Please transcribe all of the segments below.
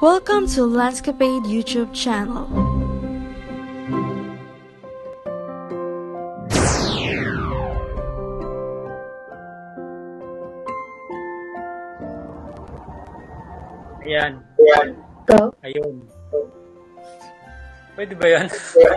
Welcome to Landscapade YouTube channel. Ayan. Go. Ayun. Pwede ba yan?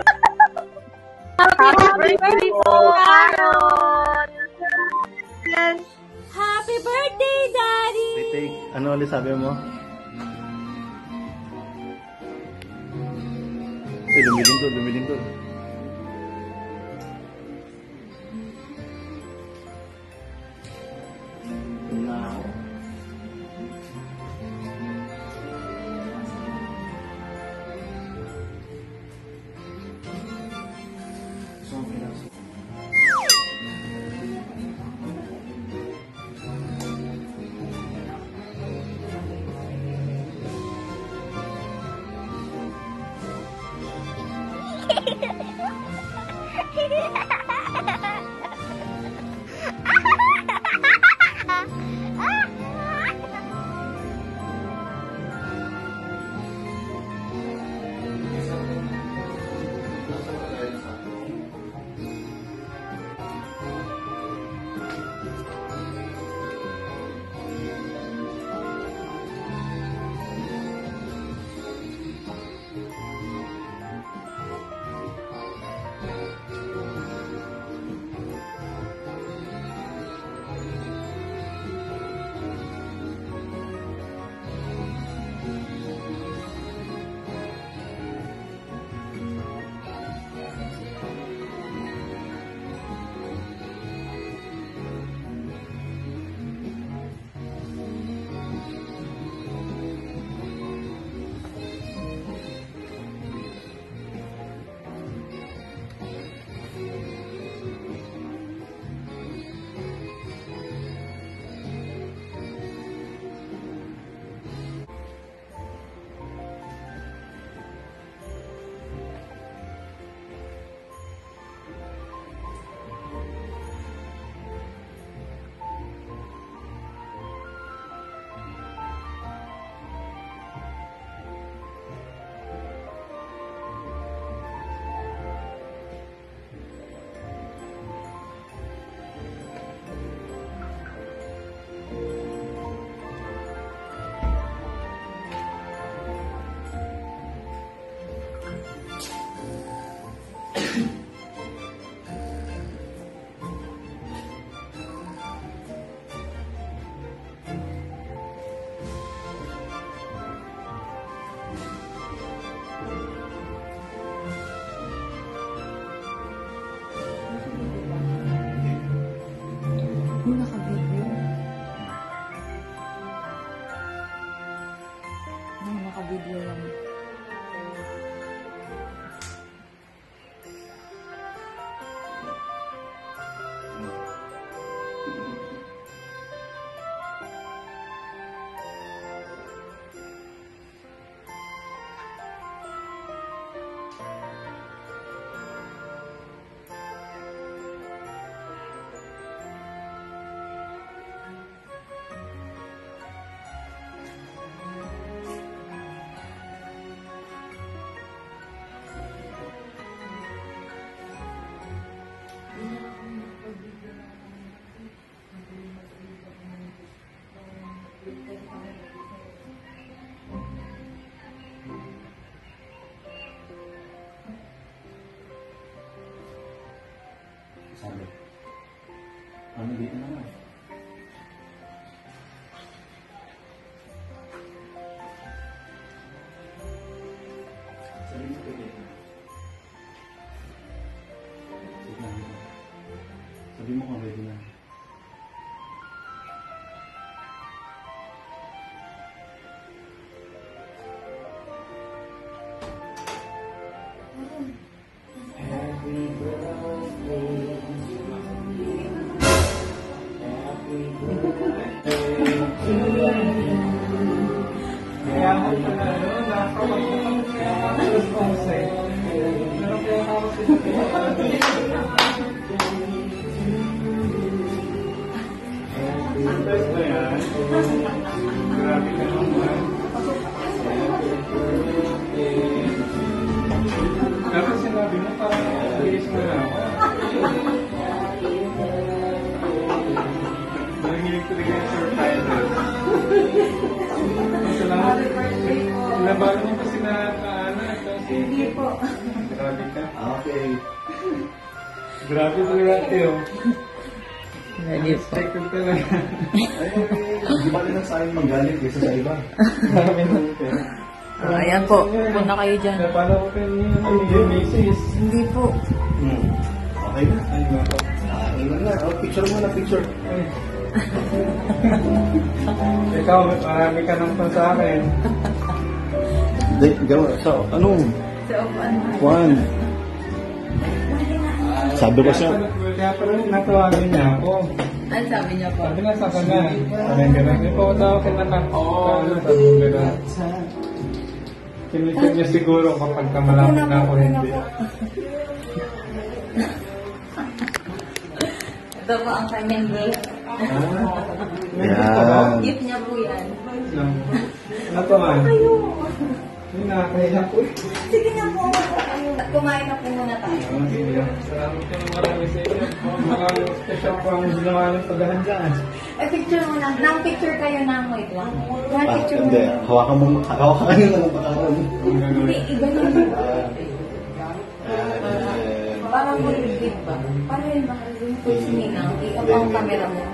Happy birthday po, Aaron! Happy birthday, Daddy! Take, ano ulit sabi mo? Ay, lumilingkod. Now. Naka-video. Naka-video lang. Sabi. Ano dito naman? Sabi mo pwede na. Sabi mo kung pwede na. Happy birthday. Kaya ako pala, nakakapagpapag kaya ako response eh. Meron kaya ako surprise ba yan? Grabe ka naman. Kinabahan mo kasi na ano, Hindi po. grabe ka. Okay. Grabe talaga kayo. Hindi po. Take it talaga. Ay, di ba rin ang sa'yo manggaling kaysa sa iba? Grabe na kayo. Ayan po. Punta kayo dyan. Paano ko kayo yung misis? Hindi po. Okay na. Ay, mga Ingat na. Oh, picture muna, picture. Ikaw, marami ka nang pan sa akin. So, ano? So, ano? Juan. Sabi ko siya, Kaya pala natawagin niya ako. Ano sabi niya po? Sabi na sa kanya. Parang gano'n. Hindi pa ako daw kinakakita. Sabi ko gano'n. Kinisin niya siguro kapag malapit na ako hindi. Ito po ang kanyang gift. yan. Gift niya po yan. Natuman. Hindi nakakahiya ko. Sige na po. Kumain na po muna tayo. Salamat po ng marami sa inyo. Maraming special po ang ginawa ng pagdahan dyan. Picture muna. Nang picture kayo ng wait lang. One picture Hindi. muna. Hawakan mo yun ng pagkakaroon. Ang gagawin. Hindi, iba na yun. And, Parang mo yung gift ba? Paano yun mahal yung full sininang? Ikaw pa ang camera mo.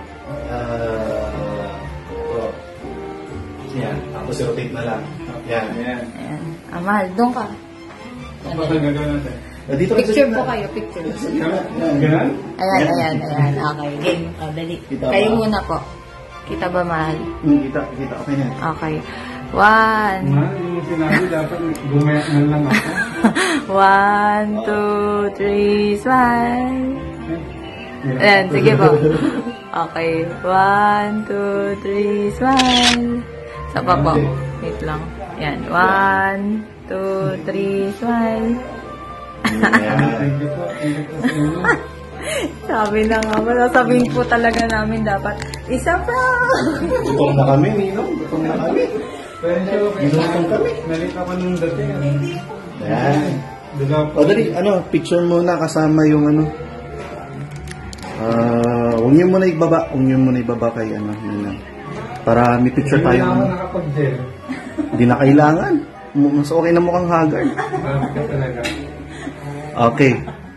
ito. Yan. Tapos i-rotate na lang. Yan. Ayan. Ayan. Mahal. Doon ka. Ano ba ang gagawin natin? Dito Picture po kayo. Picture. Ganun? Ayan. Okay. Game. Dali. Kita Kayo ba? muna po. Kita ba, mahal? Kita. Okay na. Okay. One. Mahal, yung sinabi dapat gumaya na lang ako. 1, 2, 3, smile. Ayan, sige po. Okay. 1, 2, 3, smile. Sa pa po. Wait lang. Ayan. 1, 2, 3, smile. Yan. Thank you po. Thank you po sa inyo. Sabi na nga ba, sasabihin po talaga namin dapat, isa pa! Gutom na kami, Ninong. Gutom na kami. Pero Minutong kami. nalita ko nung dating. Yan. Dalawa po. O dali, picture muna kasama yung huwag niyo muna ibaba. Huwag niyo muna ibaba kay Ninang. Para may picture Hindi tayo. na ako nakapag-gel. Hindi na kailangan. Mas okay na mukhang haggard. Grabe ka talaga. Okay.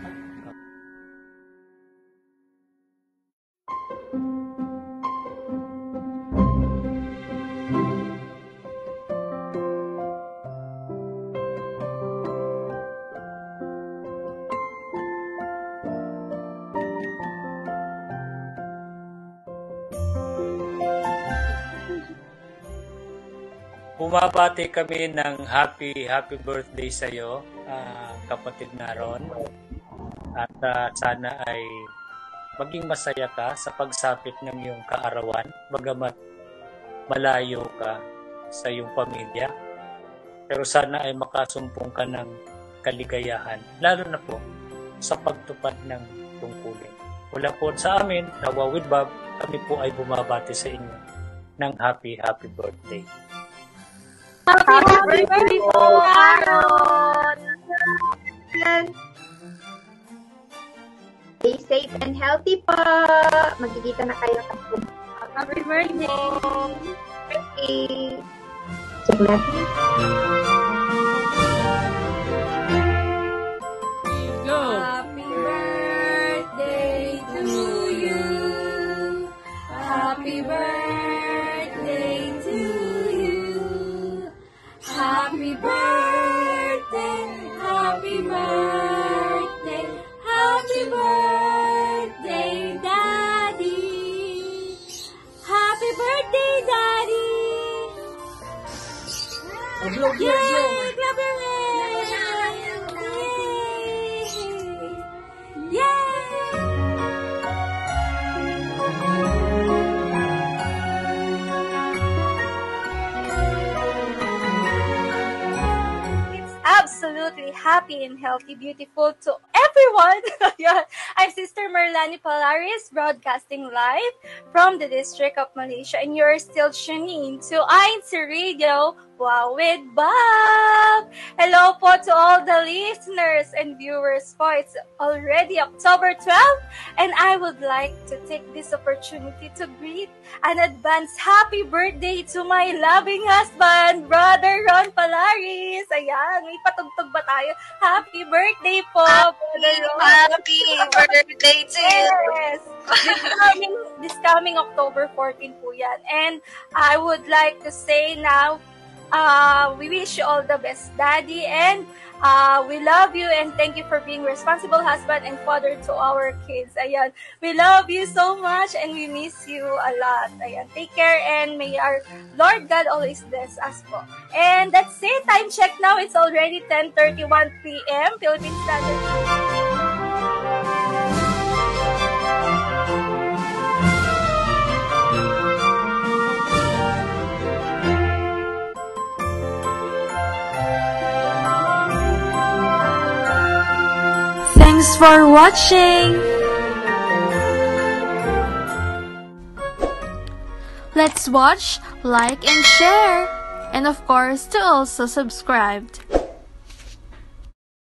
Bumabati kami ng happy birthday sa iyo, kapatid na Ron. At sana ay maging masaya ka sa pagsapit ng iyong kaarawan, bagamat malayo ka sa iyong pamilya. Pero sana ay makasumpong ka ng kaligayahan, lalo na po sa pagtupad ng tungkulin. Mula po sa amin, Tawa with Bob, kami po ay bumabati sa inyo ng happy birthday. Happy birthday po, Aaron! Stay safe and healthy po. Magkikita na kayo. Happy birthday! Birthday. Check natin. Happy birthday to you! Happy birthday to you! Happy birthday! Happy birthday! Happy birthday, Daddy! Happy birthday, Daddy! Yay! Clap your hands! Yay! Yay! It's absolutely happy and healthy, beautiful to everyone. Yeah. I'm Sister Merlani Palaris, broadcasting live from the District of Malaysia, and you're still tuning to INC Radio, Wow with Bob. Hello po to all the listeners and viewers po. It's already October 12, and I would like to take this opportunity to greet an advance happy birthday to my loving husband, Brother Ron Palaris. Ayan, may patugtog ba tayo? Happy birthday po, Brother Ron. Happy birthday to you. Yes. This coming October 14 po yan. And I would like to say now, we wish you all the best, Daddy. And we love you and thank you for being responsible husband and father to our kids. Ayan. We love you so much and we miss you a lot. Ayan. Take care and may our Lord God always bless us po. And that's it. Time check now. It's already 10:31 p.m. Philippine Standard Time. Thanks for watching! Let's watch, like, and share! And of course, to also subscribe.